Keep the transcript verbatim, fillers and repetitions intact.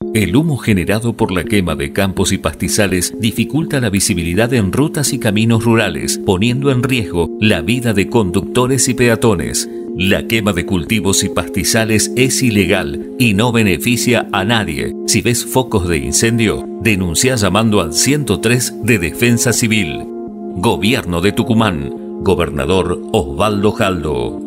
El humo generado por la quema de campos y pastizales dificulta la visibilidad en rutas y caminos rurales, poniendo en riesgo la vida de conductores y peatones. La quema de cultivos y pastizales es ilegal y no beneficia a nadie. Si ves focos de incendio, denuncia llamando al ciento tres de Defensa Civil. Gobierno de Tucumán. Gobernador Osvaldo Jaldo.